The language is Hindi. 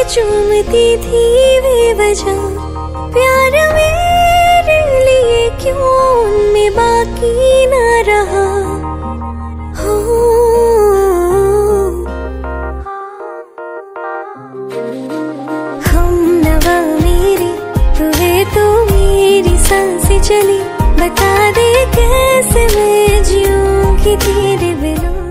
चूमती थी बेवजह, प्यार मेरे लिए क्यों उनमें बाकी न रहा। हो हम नवा मेरी तुझे तो मेरी सांसें चली, बता दे कैसे मैं जीऊंगी तेरे बिना।